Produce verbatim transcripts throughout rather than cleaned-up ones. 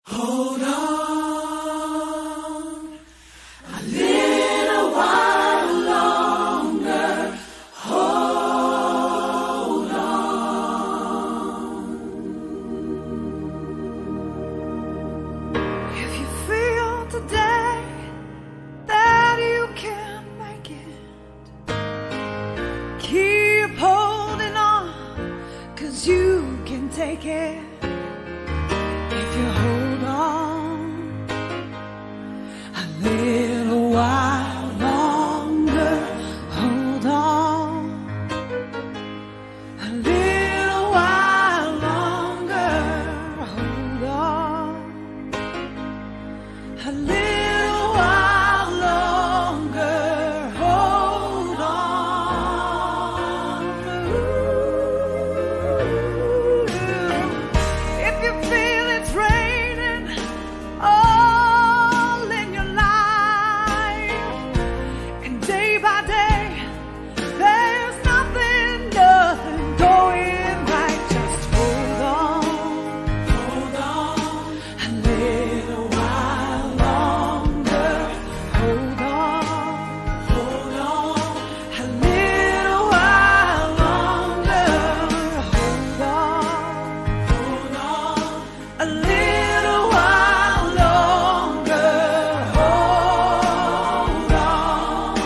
Hold on a little while longer. Hold on. If you feel today that you can't make it, keep holding on, 'cause you can take it. If you hold on a little while longer, hold on a little while longer, hold on a little while longer, hold on. If you feel it's raining all in your life, and day by day there's nothing, nothing going right, just hold on, hold on a little while longer, hold on, hold on a little while longer, hold on, hold on a little while longer, hold on.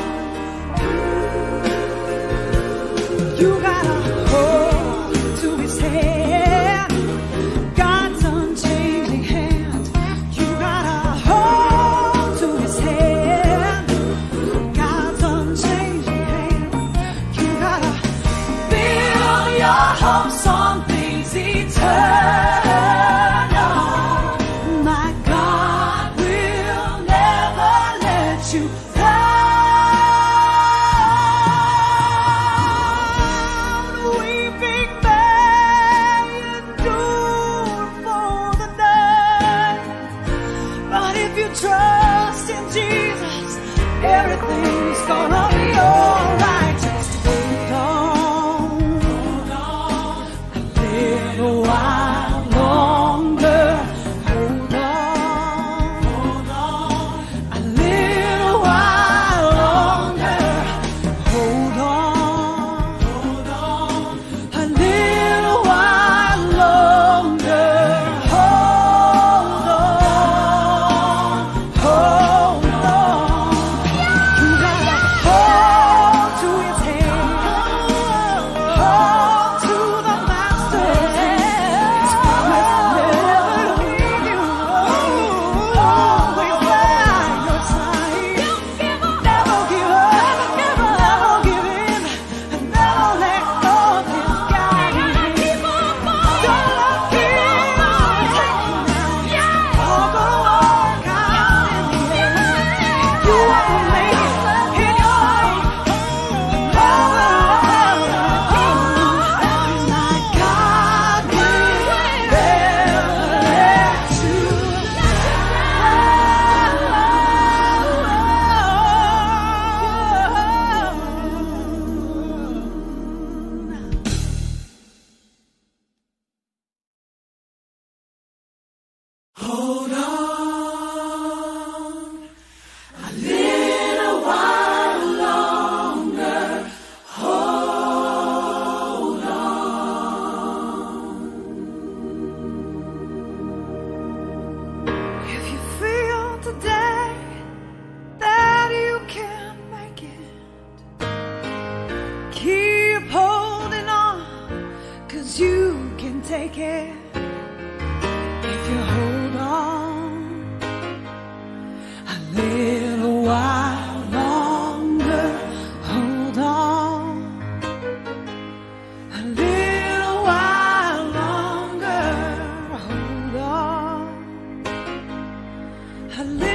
You gotta hold to his hand, God's unchanging hand. You gotta hold to his hand, God's unchanging hand. You gotta build your hopes on things eternal. My God will never let you down. Weeping may endure for the night, but if you trust in Jesus, everything's gonna be alright. Just hold on, hold on a little while longer, hold on, hold on a little while longer, hold on, hold on a little while longer, hold on, hold on. You gotta hold to his hand, hold to the master's hand. His promise never leave you, always by your side. Never give up, never give in, and never let go of his guiding. Don't let fear take you down. All gonna work out in the end. You wanna make it in your life. Never let go. My God will never let you down. Hold on a little while longer. Hold on. If you feel today that you can't make it, keep holding on, 'cause you can take it. If you hold on a little while longer, hold on a little while longer, hold on a little